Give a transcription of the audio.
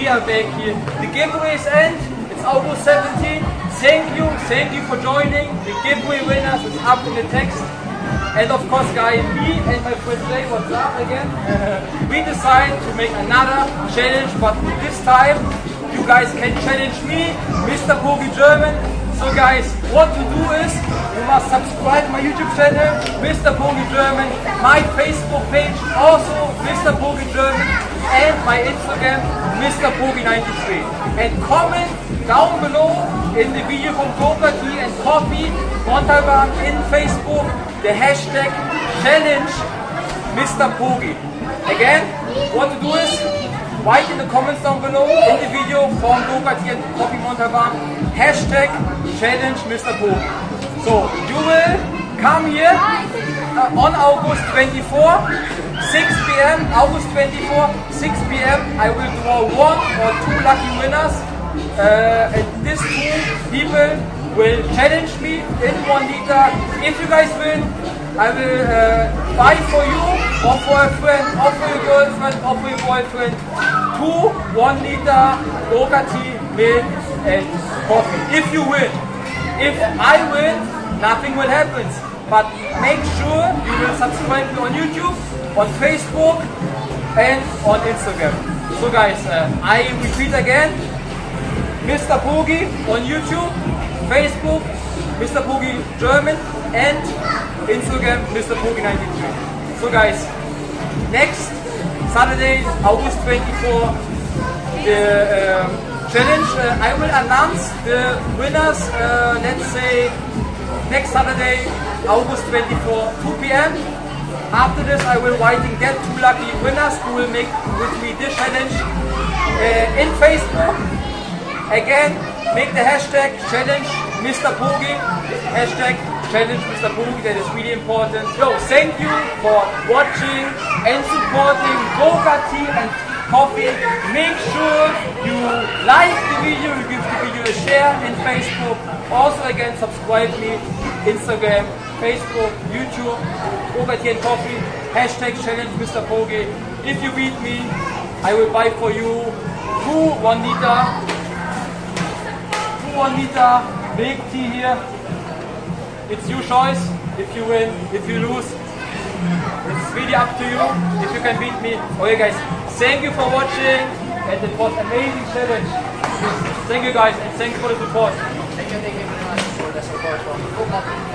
we are back here. The giveaways end. It's August 17th. Thank you for joining. The giveaway winners is up in the text. And of course, guys, me and my friend Jay, what's up again? We decided to make another challenge, but this time you guys can challenge me, Mr. Pogi German. So guys, what to do is, you must subscribe my YouTube channel, Mr. Pogi German, my Facebook page, also Mr. Pogi German, and my Instagram, Mr. Pogi93. And comment down below in the video from Coca Tea and Coffee Montalban in Facebook the hashtag challenge Mr. Pogi. Again, what to do is write in the comments down below in the video from Coca Tea and Coffee Montalban hashtag challenge Mr. Pogi. So you will come here on August 24, 6 p.m. August 24, 6 p.m. I will draw 1 or 2 lucky winners. And these 2 people will challenge me in 1 liter. If you guys win, I will buy for you or for a friend or for your girlfriend or for your boyfriend 2 1 liter Coca Tea, milk and coffee. If you win. If I win, nothing will happen. But make sure you will subscribe me on YouTube, on Facebook and on Instagram. So guys, I repeat again, Mr. Pogi on YouTube, Facebook, Mr. Pogi German, and Instagram, Mr. Pogi93. So guys, next Saturday, August 24, the challenge, I will announce the winners, let's say, next Saturday, August 24, 2 p.m. After this, I will get 2 lucky winners who will make with me this challenge in Facebook. Again, make the hashtag challenge Mr. Pogi, hashtag challenge Mr. Pogi, that is really important. So, thank you for watching and supporting Coca Tea and Coffee. Make sure you like the video, you give the video a share in Facebook. Also again, subscribe me, Instagram, Facebook, YouTube, Coca Tea and Coffee, hashtag challenge Mr. Pogi. If you beat me, I will buy for you 2 1 liter milk tea here. It's your choice. If you win, if you lose, it's really up to you. If you can beat me. Okay guys, thank you for watching, and it was amazing challenge. Thank you guys, and thank you for the support. Thank you very much for the support from Coca Tea.